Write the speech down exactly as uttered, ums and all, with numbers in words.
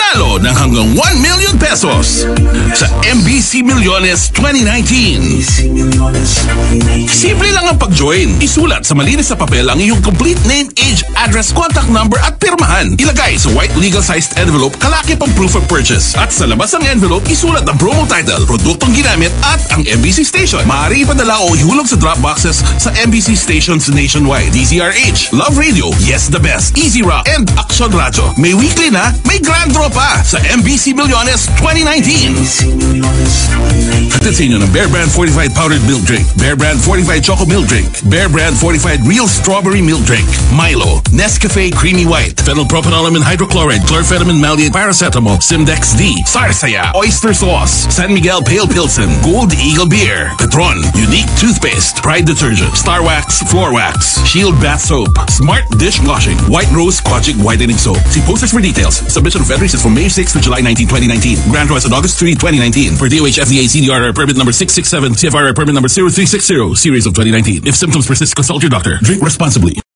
manalo ng hanggang one million pesos sa M B C Millones twenty nineteen. Simple lang ang pag-join. Isulat sa malinis na papel ang iyong complete name, age, address, contact number at pirmahan. Ilagay sa white legal-sized envelope kalaki pang proof of purchase. At sa labas ng envelope, isulat ang promo title, produktong ginamit at ang M B C station. Maaari ipadala o ihulog sa drop boxes sa M B C stations nationwide. D Z R H, Love Radio, Yes the Best, Easy Rock, and Action Radio. May weekly na, may grand draw pa sa M B C Millones twenty nineteen. Hatid sa inyo ng Bear Brand Fortified Powdered Milk Drink, Bear Brand Fortified Choco Milk Drink, Bear Brand Fortified Real Strawberry Milk Drink, Milo, Nescafe Creamy White, Phenylpropanolamine Hydrochloride, Chlorphenamine Maleate, Paracetamol, Simdex D, Sarsaya, Oyster Sauce, San Miguel Pale Pilsen, Gold Eagle Beer, Petron, Unique Toothpaste, Pride Detergent, Star Wax, Floor Wax, Shield Bath Soap, Smart Dishwashing, White Rose Quachic Whitening Soap. See posters for details. Submission of entries is from May sixth to July nineteenth, twenty nineteen. Grand draw is on August third, twenty nineteen. For D O H F D A C D R R permit number six six seven, C F R R permit number zero three six zero, series of twenty nineteen. If symptoms persist, consult your doctor. Drink responsibly.